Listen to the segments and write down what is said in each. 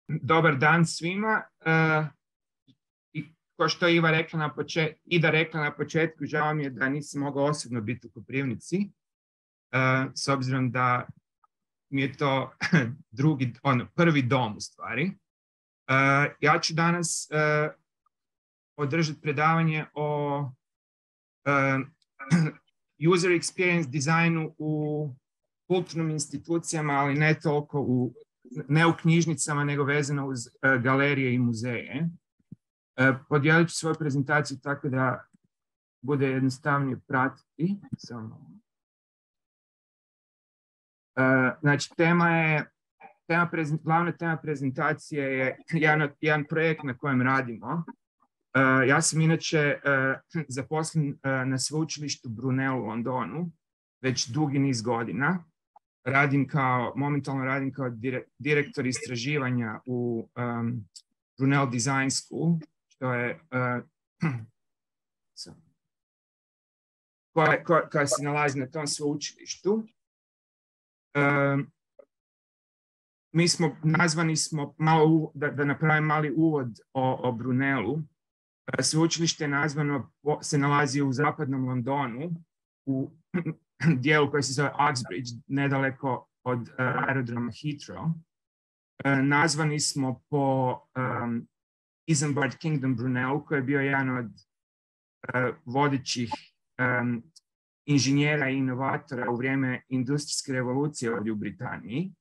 Dobar dan svima. I kao što je Ida rekla na početku, žao mi je da nisam mogao osobno biti u Koprivnici, s obzirom da mi je to prvi dom u stvari. Ja ću danas održati predavanje o user experience dizajnu u kulturnim institucijama, ali ne toliko ne u knjižnicama, nego vezano uz galerije i muzeje. Podijelit ću svoju prezentaciju tako da bude jednostavnije pratiti. Znači, glavna tema prezentacije je jedan projekt na kojem radimo. Ja sam inače zaposlen na sveučilištu Brunel u Londonu već dugi niz godina. Momentalno radim kao direktor istraživanja u Brunel Design School, što je koja se nalazi na tom sveučilištu. Nazvani smo malo, da napravim mali uvod o Brunelu. Sveučilište se nalazi u zapadnom Londonu, u dijelu koji se zove Uxbridge, nedaleko od aerodroma Heathrow. Nazvani smo po Isambard Kingdom Brunel, koji je bio jedan od vodećih inženjera i inovatora u vrijeme industrijske revolucije ovdje u Britaniji.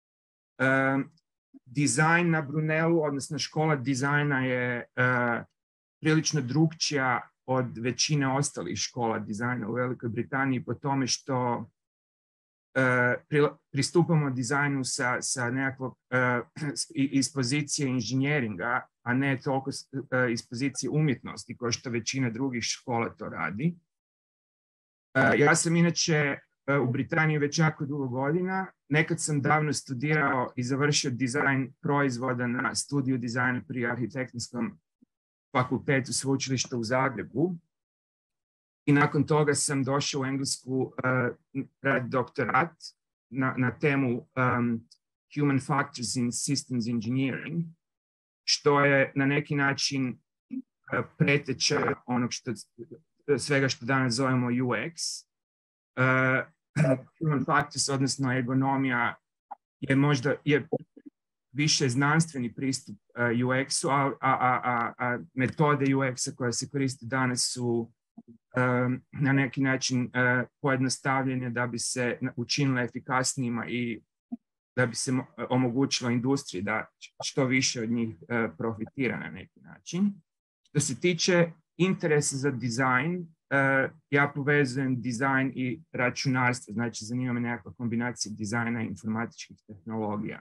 Dizajn na Brunelu, odnosno škola dizajna je prilično drukčija od većine ostalih škola dizajna u Velikoj Britaniji po tome što pristupamo dizajnu sa nekakvog iz pozicije inženjeringa, a ne toliko iz pozicije umjetnosti, kao što većina drugih škola to radi. Ja sam inače u Britaniji već jako dugo godina. Nekad sam davno studirao i završio dizajn proizvoda na studiju dizajna pri Arhitektonskom fakultetu sveučilišta u Zagrebu. I nakon toga sam došao u Englesku raditi doktorat na temu Human Factors in Systems Engineering, što je na neki način preteča onog svega što danas zovemo UX. Human Factors, odnosno ergonomija, je više znanstveni pristup UX-u, a metode UX-a koje se koriste danas su na neki način pojednostavljene da bi se učinile efikasnijima i da bi se omogućilo industriji da što više od njih profitira na neki način. Što se tiče interesa za dizajn, ja povezujem dizajn i računarstvo, znači zanima me nekakva kombinacija dizajna i informatičkih tehnologija.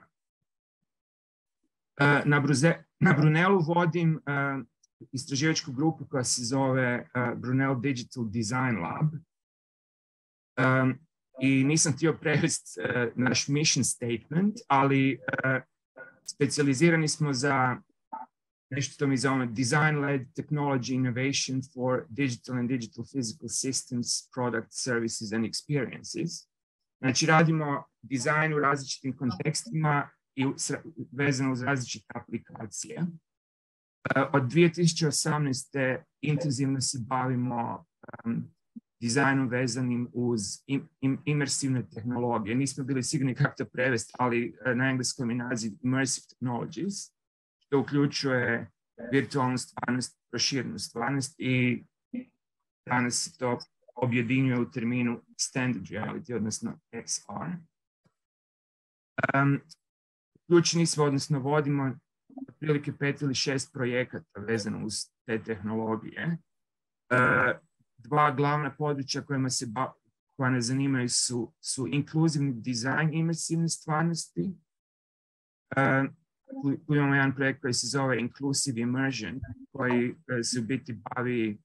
Na Brunelu vodim istraživačku grupu koja se zove Brunel Digital Design Lab. I nisam htio prevesti naš mission statement, ali specijalizirani smo za nešto što mi zovemo Design-led Technology Innovation for Digital and Digital Physical Systems, Product, Services and Experiences. Znači, radimo dizajn u različitim kontekstima i vezano uz različite aplikacije. Od 2018. intenzivno se bavimo dizajnom vezanim uz imersivne tehnologije. Nismo bili sigurni kako to prevesti, ali na engleskom je naziv Immersive Technologies, što uključuje virtualnu stvarnost, proširenu stvarnost i danas se to objedinjuje u terminu Extended Reality, odnosno XR. Uključeni smo, odnosno vodimo otprilike 5 ili 6 projekata vezano uz te tehnologije. Dva glavna područja koja nas zanimaju su inkluzivni dizajn imersivne stvarnosti. Tu imamo jedan projekt koji se zove Inclusive Immersion, koji se u biti bavi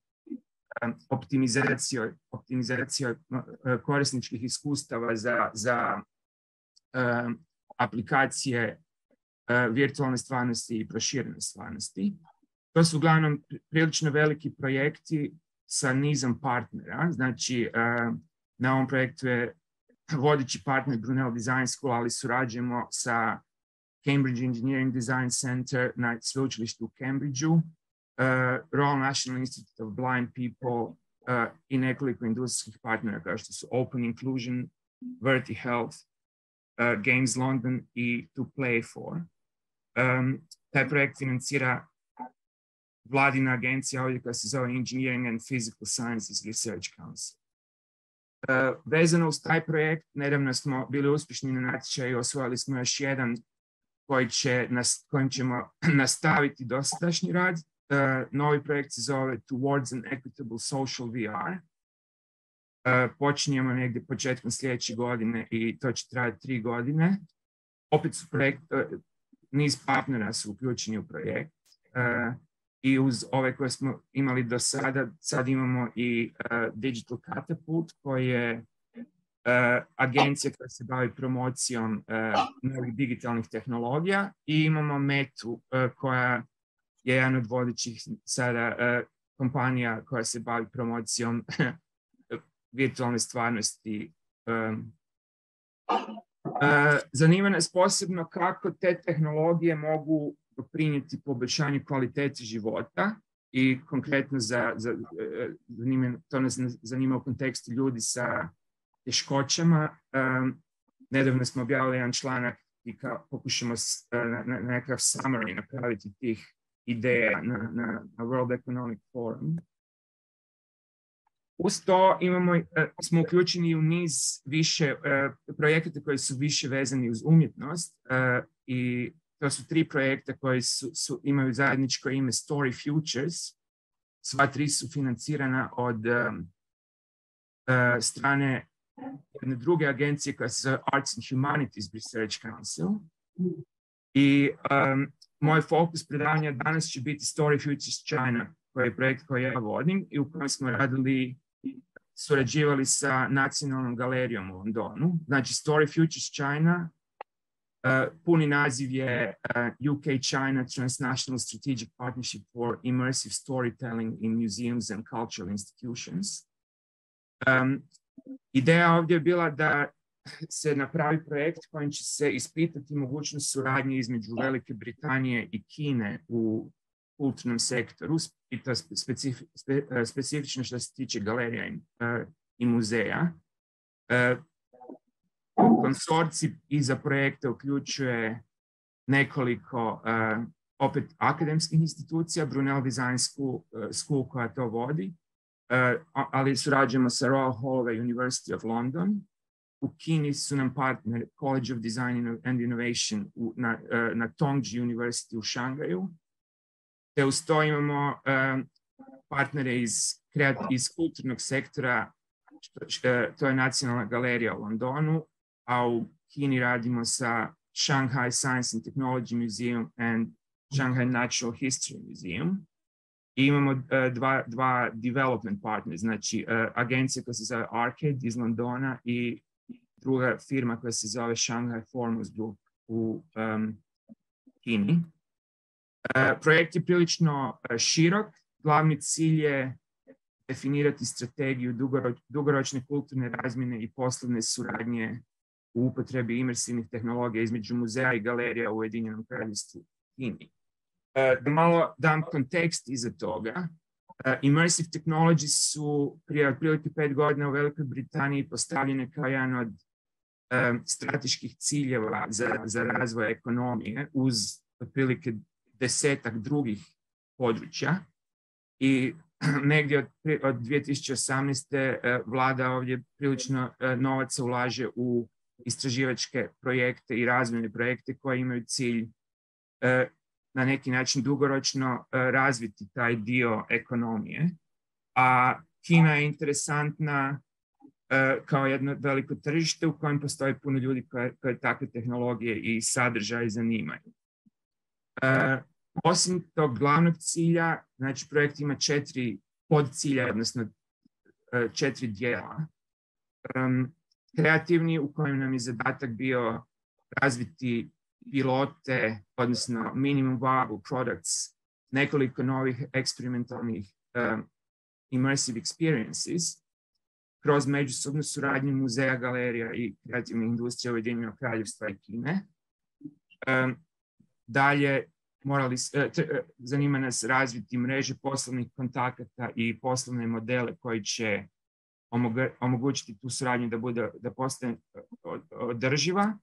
optimizacijom korisničkih iskustava za aplikacije virtualne stvarnosti i proširene stvarnosti. To su uglavnom prilično veliki projekti sa nizom partnera. Znači, na ovom projektu je vodeći partner Brunel Design School, ali surađujemo sa Cambridge Engineering Design Center na sveučilištu u Cambridgeu, Royal National Institute of Blind People i nekoliko industrijskih partnera kao što su Open Inclusion, Verti Health, Games London i To Play For. Taj projekt financira vladina agencija ovdje koja se zove Engineering and Physical Sciences Research Council. Vezano uz taj projekt, nedavno smo bili uspješni na natječaju i osvojili smo još jedan kojim ćemo nastaviti dosadašnji rad. Novi projekt se zove Towards an Equitable Social VR. Počinjemo negdje početkom sljedeće godine i to će trajati 3 godine. Opet su niz partnera su uključeni u projekt. I uz ove koje smo imali do sada, sad imamo i Digital Catapult, koji je agencija koja se bavi promocijom novih digitalnih tehnologija, i imamo Metu koja je jedan od vodećih sada kompanija koja se bavi promocijom virtualne stvarnosti. Zanima nas posebno kako te tehnologije mogu doprinijeti poboljšanju kvalitete života i konkretno to nas zanima u kontekstu ljudi sa teškoćama. Nedavno smo objavili jedan članak i pokušamo na nekakav summary napraviti tih ideja na World Economic Forum. Uz to smo uključeni u niz više projekata koji su više vezani uz umjetnost i to su 3 projekta koji imaju zajedničko ime Story Futures. Sva 3 su financirana od strane jedne druge agencije koja se zove Arts and Humanities Research Council. I moj fokus predavanja danas će biti Story Futures China, koji je projekt koji ja vodim i u kojem smo surađivali sa Nacionalnom galerijom u Londonu. Znači Story Futures China, puni naziv je UK-China Transnational Strategic Partnership for Immersive Storytelling in Museums and Cultural Institutions. Ideja ovdje je bila da se napravi projekt kojim će se ispitati mogućnost suradnje između Velike Britanije i Kine u kulturnom sektoru, i to specifično što se tiče galerija i muzeja. Konsorcij iza projekta uključuje nekoliko opet akademskih institucija, Brunel Design School koja to vodi, ali surađujemo sa Royal Holloway University of London. U Kini su nam partner College of Design and Innovation na Tongji University u Šangaju. Te uz to imamo partnere iz kulturnog sektora, to je Nacionalna galerija u Londonu, a u Kini radimo sa Shanghai Science and Technology Museum and Shanghai Natural History Museum. I imamo dva development partners, znači agencija koja se zove Arcade iz Londona i druga firma koja se zove Shanghai Foremost Group u Kini. Projekt je prilično širok. Glavni cilj je definirati strategiju dugoročne kulturne razmjene i poslovne suradnje u upotrebi imersivnih tehnologija između muzeja i galerija u Ujedinjenom Kraljevstvu Kini. Da malo dam kontekst iza toga. Immersive technologies su prije otprilike 5 godina u Velikoj Britaniji postavljene kao jedan od strateških ciljeva za razvoj ekonomije uz otprilike 10-ak drugih područja. I negdje od 2018. vlada ovdje prilično novaca ulaže u istraživačke projekte i razvojne projekte koji imaju cilj na neki način dugoročno razviti taj dio ekonomije. A Kina je interesantna kao jedno veliko tržište u kojem postoji puno ljudi koje takve tehnologije i sadržaje zanimaju. Osim tog glavnog cilja, znači projekt ima 4 podcilja, odnosno 4 dijela. Kreativni, u kojem nam je zadatak bio razviti pilote, odnosno minimum viable products, nekoliko novih eksperimentalnih immersive experiences kroz međusobnu suradnju muzeja, galerija i kreativnih industrija Ujedinjenog Kraljevstva i Kine. Dalje, zanima nas razviti mreže poslovnih kontakata i poslovne modele koji će omogućiti tu suradnju da postane održiva.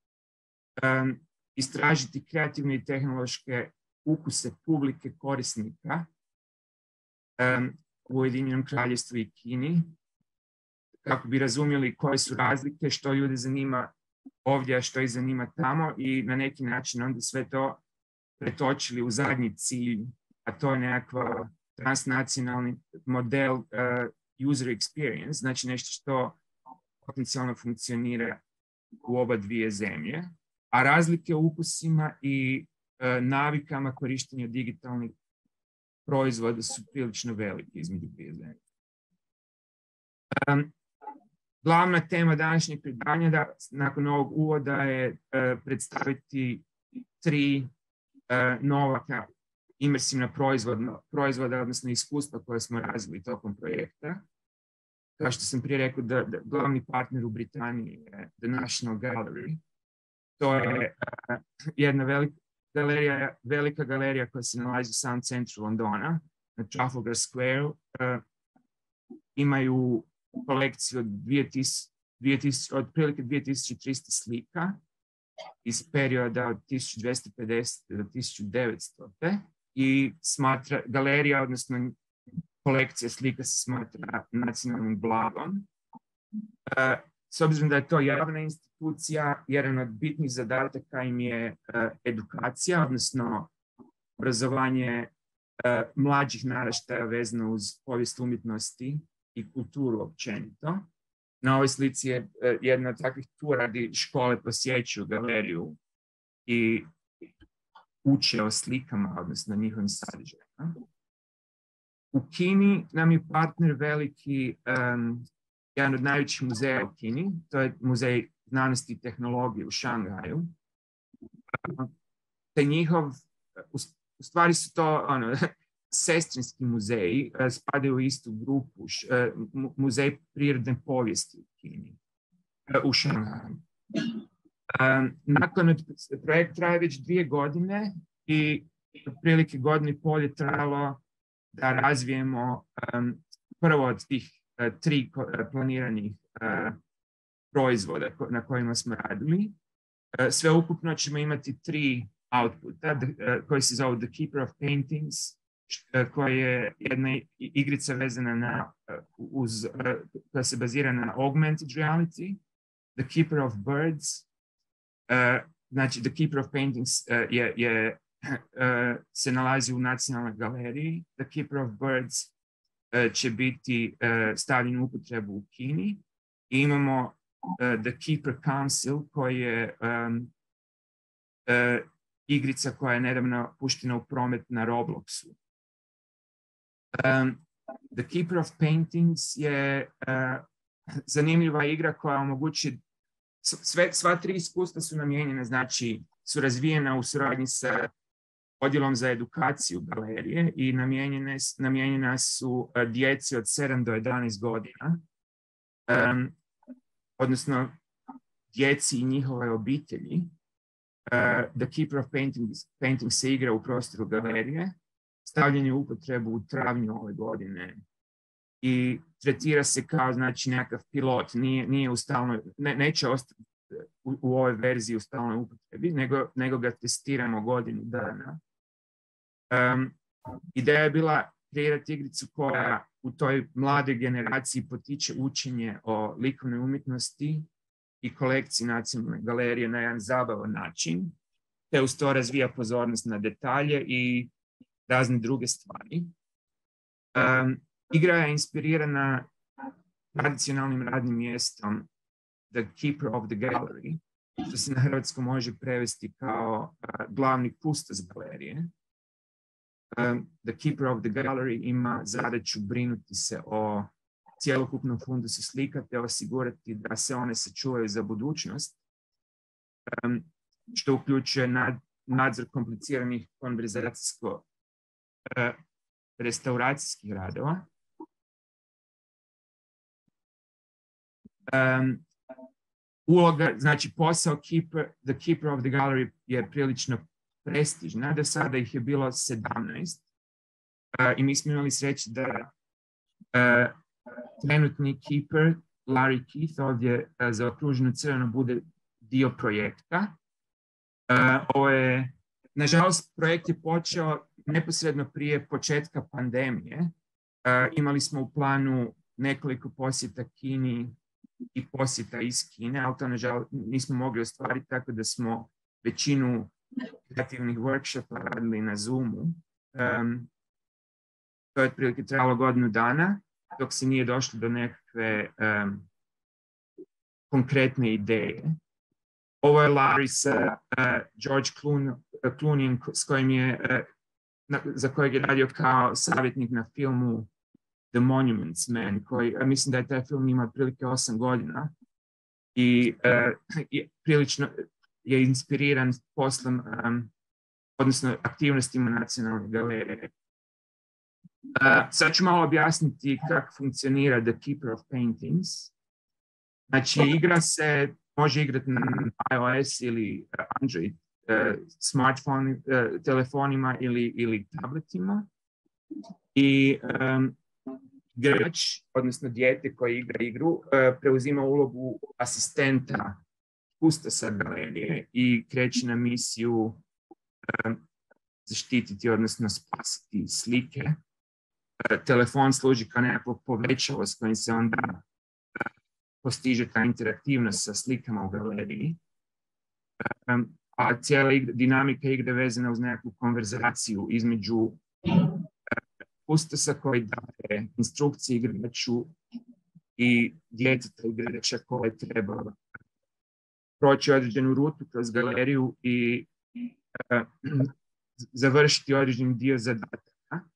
Istražiti kreativne i tehnološke ukuse publike korisnika u Ujedinjenom Kraljevstvu i Kini, kako bi razumjeli koje su razlike, što ljude zanima ovdje, a što ih zanima tamo, i na neki način onda sve to pretočili u zadnji cilj, a to je nekakva transnacionalni model user experience, znači nešto što potencijalno funkcionira u oba dvije zemlje, a razlike u ukusima i navikama korištenja digitalnih proizvoda su prilično velike između dvije zemlje. Glavna tema današnjeg predavanja nakon ovog uvoda je predstaviti 3 nova imersivna proizvoda, odnosno iskustva koje smo razvili tokom projekta. Kao što sam prije rekao, da glavni partner u Britaniji je The National Gallery. To je jedna velika galerija koja se nalazi u samom centru Londona, na Trafalgar Square. Imaju kolekciju od otprilike 2300 slika iz perioda od 1250. do 1900. I galerija, odnosno kolekcija slika, se smatra nacionalnim blagom. S obzirom da je to javna institucija, jedan od bitnih zadataka im je edukacija, odnosno obrazovanje mlađih naraštaja vezano uz povijest umjetnosti i kulturu općenito. Na ovoj slici je jedna od takvih tura gdje škole posjećuju galeriju i uče o slikama, odnosno njihovim sadržajima. U Kini nam je partner veliki, jedan od najvećih muzeja u Kini, to je Muzej znanosti i tehnologije u Šangaju. Te u stvari su to sestrinski muzeji, spadaju u istu grupu, Muzej prirodne povijesti u Kini, u Šangaju. Projekt traje već 2 godine i otprilike godinu i pol je trajalo da razvijemo prvo od tih 3 planiranih proizvoda na kojima smo radili. Sve ukupno ćemo imati 3 outputa koji se zovu The Keeper of Paintings, koja je jedna igrica vezana koja se bazira na augmented reality. The Keeper of Birds, znači The Keeper of Paintings se nalazi u Nacionalnoj galeriji. The Keeper of Birds će biti stavljen u upotrebu u Kini. I imamo The Keeper Council, koji je igrica koja je nedavno puštena u promet na Robloxu. The Keeper of Paintings je zanimljiva igra koja omogući, sva 3 iskustva su namijenjena, znači su razvijena u suradnji sa odjelom za edukaciju galerije i namijenjena su djeci od 7 do 11 godina, odnosno djeci i njihove obitelji. The Keeper of Paintings se igra u prostoru galerije, stavljen je u upotrebu u travnju ove godine i tretira se kao, znači, nekakav pilot, nije u stalnoj, neće ostati u ovoj verziji u stalnoj upotrebi, nego ga testiramo godinu dana. Ideja je bila kreirati igricu koja u toj mladoj generaciji potiče učenje o likovnoj umjetnosti i kolekciji Nacionalne galerije na jedan zabavan način, te uz to razvija pozornost na detalje i razne druge stvari. Igra je inspirirana tradicionalnim radnim mjestom The Keeper of the Gallery, što se na hrvatskom može prevesti kao glavni kustos galerije. The Keeper of the Gallery ima zadaću brinuti se o cjelokupnom fundusu slika te osigurati da se one sačuvaju za budućnost, što uključuje nadzor kompliciranih konverzacijsko-restauracijskih radova. Uloga, znači posao The Keeper of the Gallery je prilično prestižna. Do sada ih je bilo 17. I mi smo imali sreće da trenutni keeper Larry Keith ovdje zaokruženo crveno bude dio projekta. Ovo je, nažalost, projekt je počeo neposredno prije početka pandemije. Imali smo u planu nekoliko posjeta Kini i posjeta iz Kine, ali to nažalost nismo mogli ostvariti, tako da smo većinu kreativnih workshopa radili na Zoomu. To je otprilike trajalo godinu dana, dok se nije došlo do nekakve konkretne ideje. Ovo je Larry sa George Clooney, s kojim je, za kojeg je radio kao savjetnik na filmu The Monuments Man, koji, mislim da je taj film ima otprilike 8 godina i prilično je inspiriran poslom, odnosno aktivnostima Nacionalne galerije. Sad ću malo objasniti kako funkcionira The Keeper of Paintings. Znači, igra se, može igrati na iOS ili Android smartphone, telefonima ili tabletima. I igrač, odnosno dijete koji igra igru, preuzima ulogu asistenta kustosa galerije i kreće na misiju zaštititi, odnosno spasiti slike. Telefon služi kao nekako povećalo s kojim se onda postiže ta interaktivnost sa slikama u galeriji. A cijela dinamika igre vezana uz nekakvu konverzaciju između kustosa koji daje instrukcije igraču i djeteta igrača koje treba proći određenu rutu kroz galeriju i završiti određeni dio zadataka.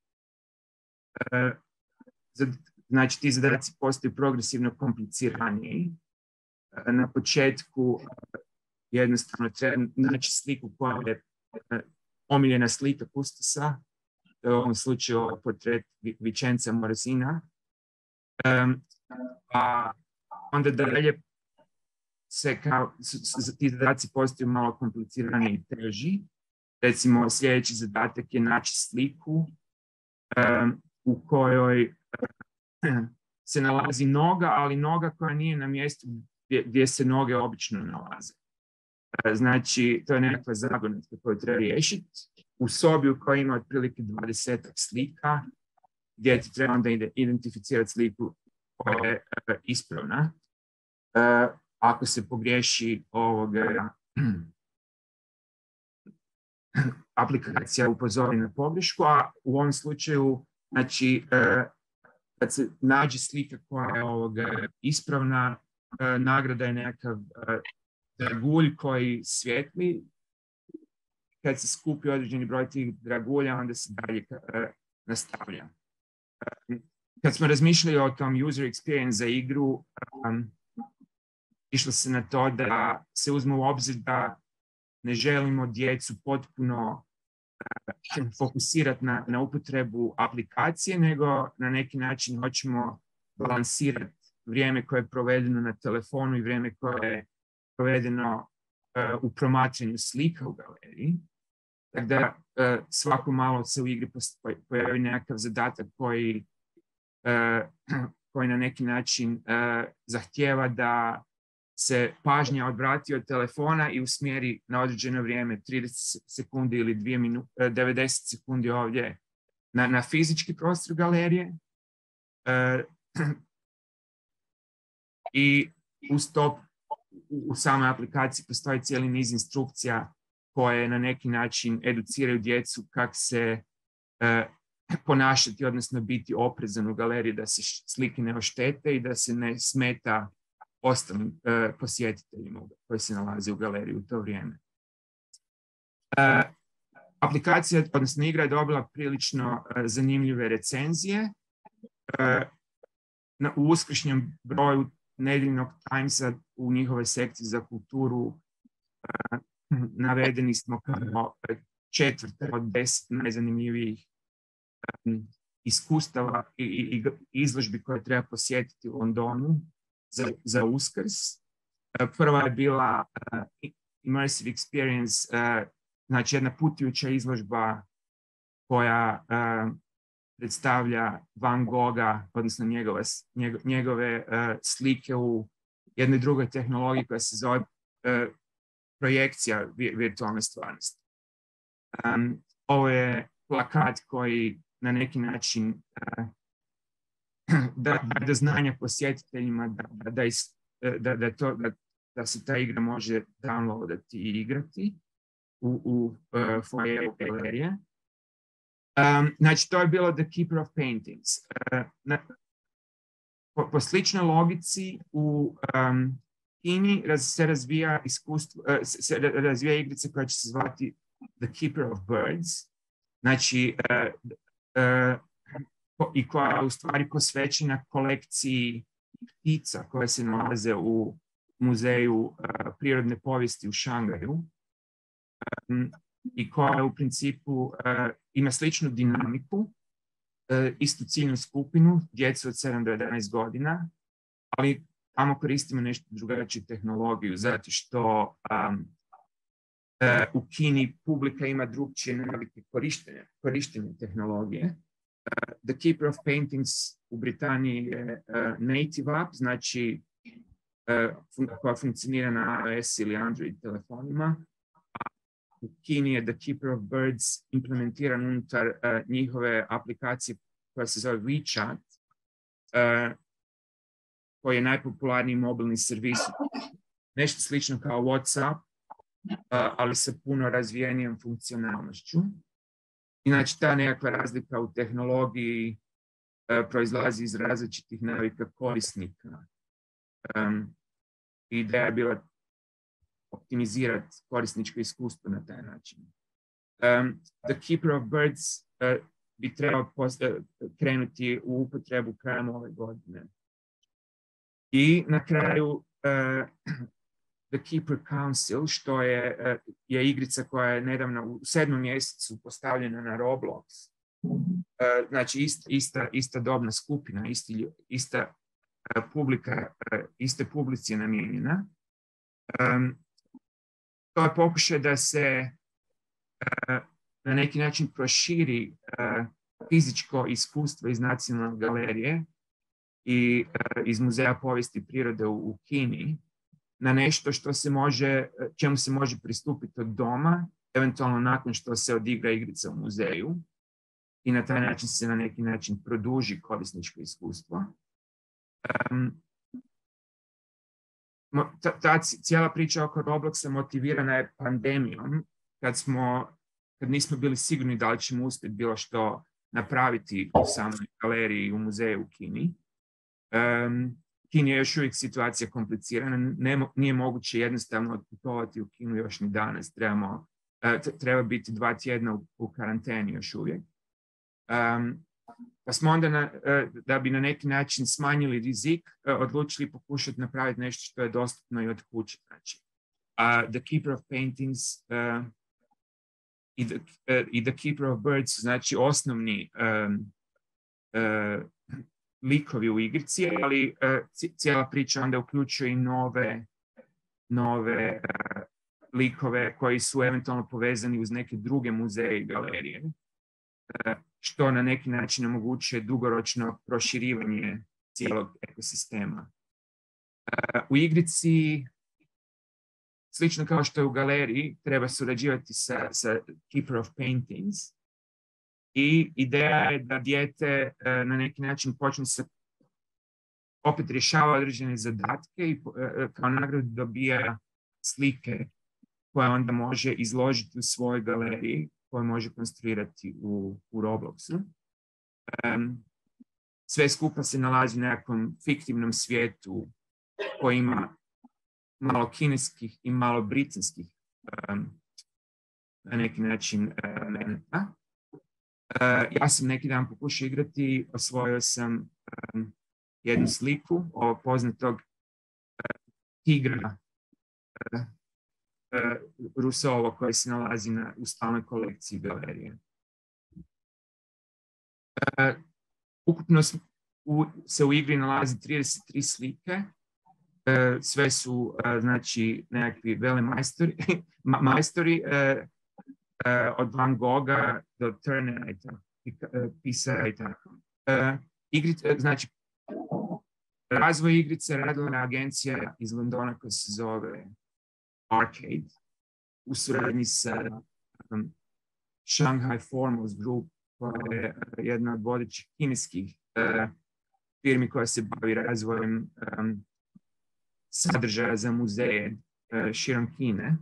Znači, ti zadaci postaju progresivno kompliciraniji. Na početku jednostavno treba naći sliku koja je omiljena slika kustosa, to je u ovom slučaju portret Vicenza Morosina. A onda dalje ti zadaci postaju malo kompliciraniji i teži. Recimo, sljedeći zadatak je naći sliku u kojoj se nalazi noga, ali noga koja nije na mjestu gdje se noge obično nalaze. Znači, to je nekakva zagonetka koju treba riješiti. U sobi u kojoj ima otprilike 20 slika, gdje ti treba onda identificirati sliku koja je ispravna. Ako se pogriješi aplikacija upozori na pogrešku, a u ovom slučaju, znači, kad se nađe slika koja je ispravna, nagrada je nekakav dragulj koji svijetli. Kad se skupi određeni broj tih dragulja, onda se dalje nastavlja. Kad smo razmišljali o tom user experience za igru, išlo se na to da se uzme u obzir da ne želimo djecu potpuno fokusirati na upotrebu aplikacije, nego na neki način hoćemo balansirati vrijeme koje je provedeno na telefonu i vrijeme koje je provedeno u promatranju slika u galeriji. Tako da svako malo se u igri pojavi nekakav zadatak koji na neki način zahtijeva da se pažnja odvrati od telefona i usmjeri na određeno vrijeme, 30 sekundi ili 90 sekundi ovdje na fizički prostor galerije. I uz to u samoj aplikaciji postoji cijeli niz instrukcija koje na neki način educiraju djecu kako se ponašati, odnosno biti oprezan u galeriji, da se slike ne oštete i da se ne smeta ostalim posjetiteljima koji se nalaze u galeriji u to vrijeme. Aplikacija, odnosno igra je dobila prilično zanimljive recenzije. U uskršnjem broju Nedjeljnog Timesa u njihovoj sekciji za kulturu navedeni smo kao 4 od 10 najzanimljivijih iskustava i izložbi koje treba posjetiti u Londonu za Uskrs. Prva je bila Immersive Experience znači jedna putujuća izložba koja predstavlja Van Gogha, odnosno njegove slike u jednoj drugoj tehnologiji koja se zove projekcija virtualne stvarnosti. Ovo je plakat koji na neki način da do znanja posjetiteljima da se ta igra može downloadati i igrati u foyeru galerije. Znači, to je bilo The Keeper of Paintings. Po sličnoj logici u Kini se razvija igrica koja će se zvati The Keeper of Birds. Znači, i koja je u stvari posvećena kolekciji ptica koje se nalaze u muzeju prirodne povijesti u Šangaju i koja u principu ima sličnu dinamiku, istu ciljnu skupinu, djecu od 7 do 11 godina, ali tamo koristimo nešto drugačiju tehnologiju, zato što u Kini publika ima drugčije navike korištenja tehnologije. The Keeper of Paintings u Britaniji je native app, znači koja funkcionira na iOS ili Android telefonima. U Kini je The Keeper of Birds implementiran unutar njihove aplikacije koja se zove WeChat, koji je najpopularniji mobilni servis. Nešto slično kao WhatsApp, ali sa puno razvijenijom funkcionalnošću. Inače, ta nekakva razlika u tehnologiji proizlazi iz različitih navika korisnika. Ideja je bila optimizirati korisničko iskustvo na taj način. The Keeper of Birds bi trebao krenuti u upotrebu krajem ove godine. I na kraju The Keeper Council, što je igrica koja je nedavno u 7. mjesecu postavljena na Roblox. Znači ista dobna skupina, ista publika, iste publici je namijenjena. To je pokušaj da se na neki način proširi fizičko iskustvo iz Nacionalne galerije i iz Muzeja povijesti i prirode u Kini na nešto čemu se može pristupiti od doma, eventualno nakon što se odigra igrica u muzeju i na taj način se na neki način produži korisničko iskustvo. Ta cijela priča oko Robloxa motivirana je pandemijom, kad nismo bili sigurni da li ćemo uspjeti bilo što napraviti u samoj galeriji u muzeju u Kini. Kini je još uvijek situacija komplicirana, nije moguće jednostavno otputovati u Kinu još ni danas. Treba biti 2 tjedna u karanteni još uvijek. Pa smo onda, da bi na neki način smanjili rizik, odlučili pokušati napraviti nešto što je dostupno i od kuće. Znači, The Keeper of Paintings i The Keeper of Birds, znači osnovni likovi u igrici, ali cijela priča onda uključuje i nove likove koji su eventualno povezani uz neke druge muzeje i galerije, što na neki način omogućuje dugoročno proširivanje cijelog ekosistema. U igrici, slično kao što je u galeriji, treba surađivati sa Keeper of Paintings i ideja je da dijete na neki način počne se opet rješava određene zadatke i kao nagradu dobija slike koje onda može izložiti u svojoj galeriji, koje može konstruirati u Robloxu. Sve skupa se nalazi u nekakvom fiktivnom svijetu koji ima malo kineskih i malo britanskih na neki način elementa. Ja sam neki dan pokušao igrati, osvojio sam jednu sliku ovog poznatog tigra Rousseau koji se nalazi u stalnoj kolekciji galerije. Ukupno se u igri nalazi 33 slike. Sve su znači nekakvi velemajstori. od Van Gogha do Turnera i tako, pisara i tako. Znači, razvoj igrice radila agencija iz Londona koja se zove Arcade u suradnji sa Shanghai Foremost Group, koja je jedna od vodećih kineskih firmi koja se bavi razvojem sadržaja za muzeje širom Kine.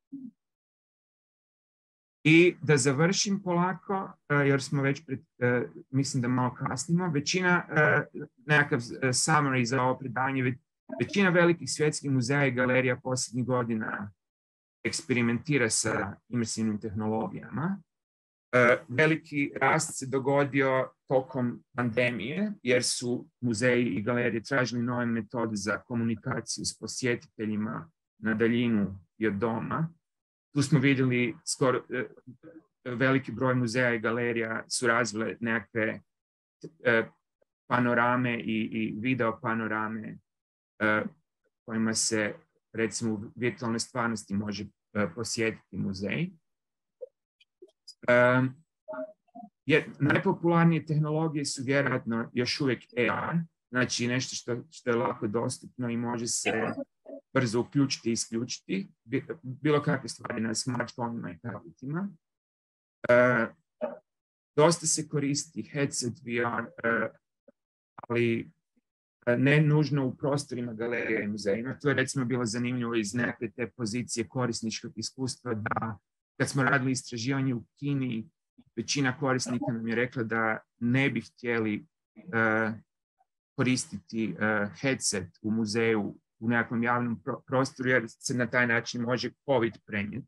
I da završim polako, jer smo već, mislim da malo kasnimo, većina, nekakav summary za ovo predavanje, većina velikih svjetskih muzeja i galerija posljednjih godina eksperimentira sa imersivnim tehnologijama. Veliki rast se dogodio tokom pandemije, jer su muzeji i galerije tražili nove metode za komunikaciju s posjetiteljima na daljinu i od doma. Tu smo vidjeli skoro veliki broj muzeja i galerija su razvile nekakve panorame i video panorame kojima se, recimo, u virtualnoj stvarnosti može posjetiti muzej. Najpopularnije tehnologije su vjerojatno još uvijek AR, znači nešto što je lako dostupno i može se brzo uključiti i isključiti, bilo kakve stvari na smartfonima i tabletima. Dosta se koristi headset VR, ali ne nužno u prostorima galerija i muzejima. To je recimo bilo zanimljivo iz nekakve te pozicije korisničkog iskustva, da kad smo radili istraživanje u Kini, većina korisnika nam je rekla da ne bi htjeli koristiti headset u muzeju u nekakvom javnom prostoru, jer se na taj način može COVID prenijeti.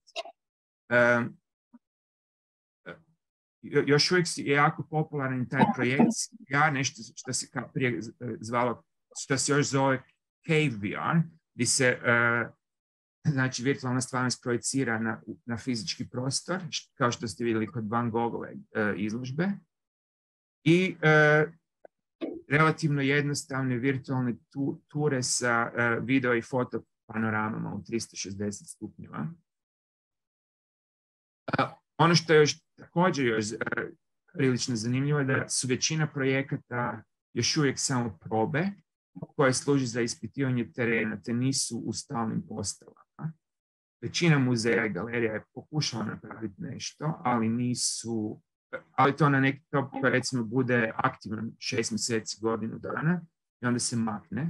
Još uvijek je jako popularan taj projekt, nešto što se prije zvalo, što se još zove Cave VR, gdje se znači virtualna stvarnost projicira na fizički prostor, kao što ste vidjeli kod Van Gogove izložbe. I relativno jednostavne virtualne ture sa video i foto panoramama u 360 stupnjeva. Ono što je još također prilično zanimljivo je da su većina projekata još uvijek samo probe koje služi za ispitivanje terena, te nisu u stalnim postavama. Većina muzeja i galerija je pokušala napraviti nešto, ali to na neki top koji recimo bude aktivan 6 mjeseci, godinu dana i onda se makne.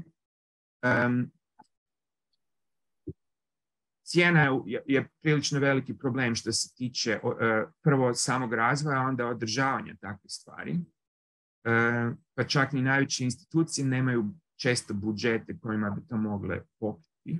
Cijena je prilično veliki problem što se tiče prvo samog razvoja, a onda održavanja takve stvari. Pa čak ni najveće institucije nemaju često budžete kojima bi to mogle pokriti.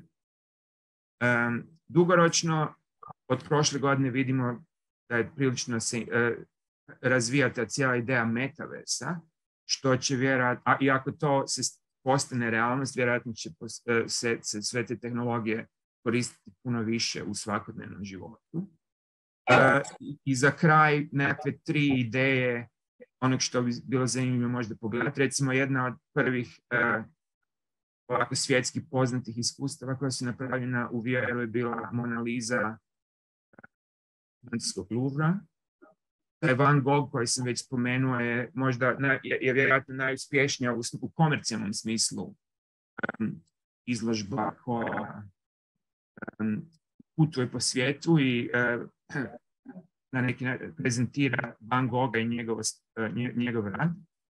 Dugoročno, od prošle godine vidimo da je prilično se razvija ta cijela ideja metaversa, što će vjerojatno, i ako to se postane realnost, vjerojatno će se sve te tehnologije koristiti puno više u svakodnevnom životu. I za kraj nekakve 3 ideje onog što bi bilo zanimljivo možda pogledati. Recimo jedna od prvih ovako svjetski poznatih iskustava koja su napravljena u VR-u je bila Mona Lisa francuskog Louvra. Taj Van Gogh koji sam već spomenuo je možda je vjerojatno najuspješnija u komercijalnom smislu izložba koja putuje po svijetu i na neki način prezentira Van Gogha i njegov rad.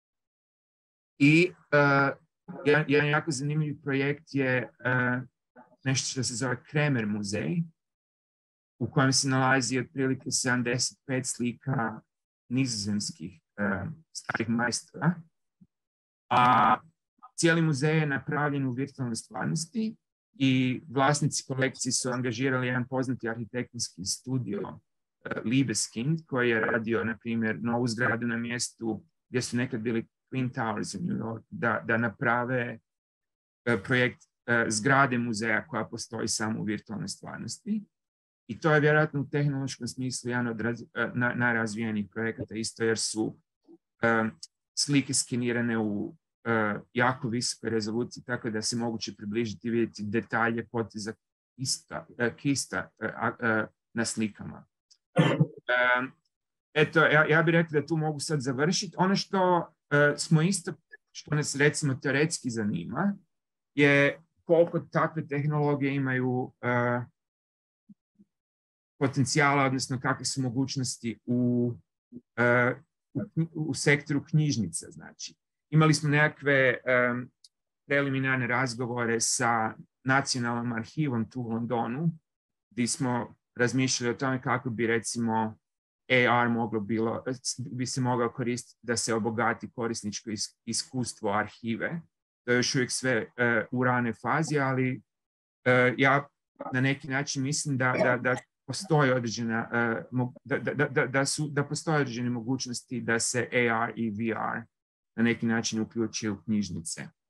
I jedan jako zanimljiv projekt je nešto što se zove Kremer muzej, u kojem se nalazi otprilike 75 slika nizozemskih starih majstora. A cijeli muzej je napravljen u virtualnoj stvarnosti i vlasnici kolekcije su angažirali jedan poznati arhitektonski studio, Libeskind, koji je radio, na primjer, novu zgradu na mjestu gdje su nekad bili Twin Towers u New York, da naprave projekt zgrade muzeja koja postoji samo u virtualnoj stvarnosti. I to je vjerojatno u tehnološkom smislu jedan od najrazvijenijih projekata, isto jer su slike skenirane u jako visokoj rezoluciji, tako da se moguće približiti i vidjeti detalje poteza kista na slikama. Eto, ja bih rekao da tu mogu sad završiti. Ono što smo isto, što nas recimo teoretski zanima, je koliko takve tehnologije imaju potencijala, odnosno kakve su mogućnosti u sektoru knjižnica. Znači, imali smo nekakve preliminarne razgovore sa Nacionalnom arhivom tu u Londonu, gdje smo razmišljali o tome kako bi recimo AR bi se mogao koristiti da se obogati korisničko iskustvo arhive. To je još uvijek sve u ranoj fazi, ali ja na neki način mislim da postoji da postoje određene mogućnosti da se AR i VR na neki način uključi u knjižnice.